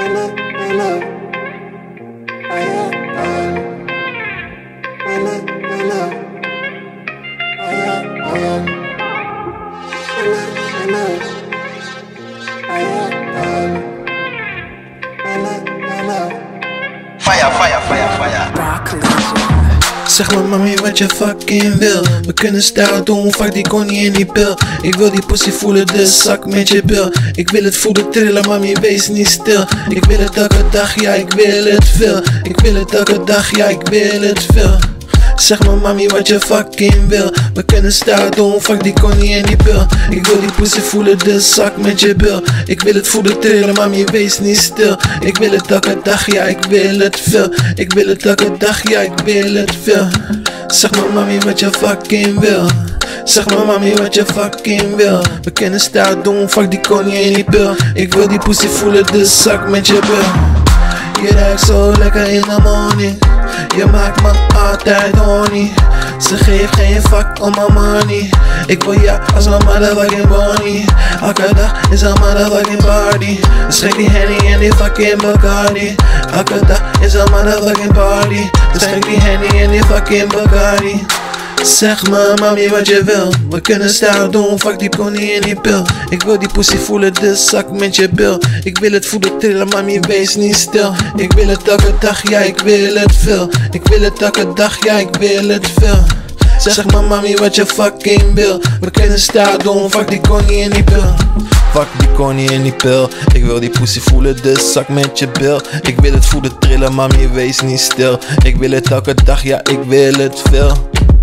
Zeg me mami wat je fucking wil. We kunnen stijl doen, fuck die konie in die pil. Ik wil die pussy voelen, dus zak met je bil. Ik wil het voelen trillen, mami wees niet stil. Ik wil het elke dag, ja ik wil het veel. Ik wil het elke dag, ja ik wil het veel. Zeg me mami wat je fucking wil. We kunnen stijl doen, fuck die konie in die pil. Ik wil die pussy voelen, dus zak met je bil. Ik wil het voelen trillen, mami wees niet stil. Ik wil het elke dag, ja ik wil het veel. Ik wil het elke dag, ja ik wil het veel. Zeg me mami wat je fucking wil. Zeg me mami wat je fucking wil. We kunnen stijl doen, fuck die konie in die pil. Ik wil die pussy voelen, dus zak met je bil. Je ruikt zo lekker in de morning. Je maakt me altijd horny. Ze geeft geen fuck om mijn money. Ik wil ja als een motherfucking bunny. Elke dag is een motherfucking party. Dus schenk die Henny en die fucking Bacardi. Elke dag is een motherfucking party. Dus schenk die Henny en die fucking Bacardi. Zeg me mami wat je wil. We kunnen stijl doen, fuck die konie in die pil. Ik wil die pussy voelen, dus zak met je bil. Ik wil het voelen trillen, mami wees niet stil. Ik wil het elke dag, ja ik wil het veel. Ik wil het elke dag, ja ik wil het veel. Zeg me mami wat je fucking wil. We kunnen stijl doen, fuck die konie in die pil. Fuck die konie in die pil. Ik wil die pussy voelen, dus zak met je bil. Ik wil het voelen trillen, mami wees niet stil. Ik wil het elke dag, ja ik wil het veel.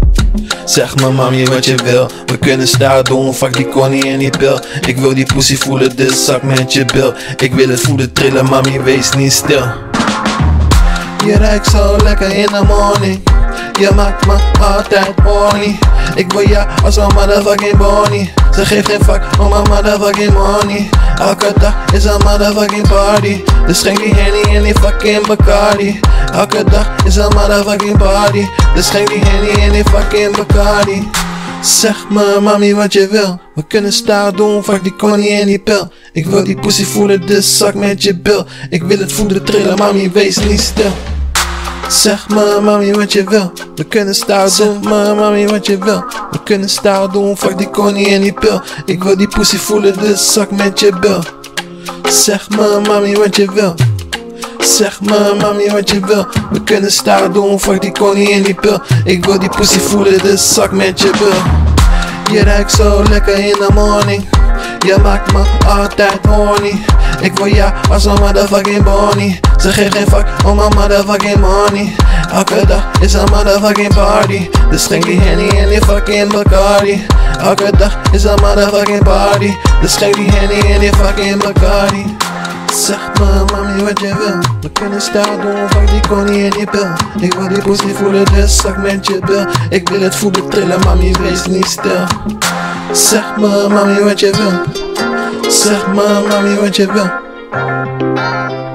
Zeg me mami wat je wil. We kunnen stijl doen, fuck die konie in die pil. Ik wil die pussy voelen, dus zak met je bil. Ik wil het voelen trillen, mami wees niet stil. Je ruikt zo lekker in de morning. Je maakt me altijd horny. Ik wil ja als een motherfucking bunny. Ze geeft geen fuck om mijn motherfucking money. Elke dag is een motherfucking party. Dus schenk die Henny en die fucking Bacardi. Elke dag is een motherfucking party. Dus schenk die Henny en die fucking Bacardi. Zeg me mami wat je wil. We kunnen stijl doen, fuck die konie en die pil. Ik wil die pussy voelen, dus zak met je bil. Ik wil het voelen trillen, mami wees niet stil. Zeg me mami wat je wil. We kunnen stijl doen, me mami wat je wil. We kunnen stijl doen, fuck die konie en die pil. Ik wil die pussy voelen, dus zak met je bil. Zeg me mami wat je wil. Zeg me mami wat je wil. We kunnen stijl doen, fuck die konie en die pil. Ik wil die pussy voelen, dus zak met je bil. Je ruikt zo lekker in de morning. Je maakt me altijd horny. Ik wil ja als een motherfucking bunny. Ze geeft geen fuck om mijn motherfucking money. Elke dag is een motherfucking party. Dus schenk die Henny en die fucking Bacardi. Elke dag is een motherfucking party. Dus schenk die Henny en die fucking Bacardi. Zeg me mami wat je wil. We kunnen stijl doen, fuck die konie in die pil. Ik wil die pussy voelen, dus zak met je bil. Ik wil het voelen trillen, mami wees niet stil. Zeg me mami wat je wil. Zeg me mami wat je wil.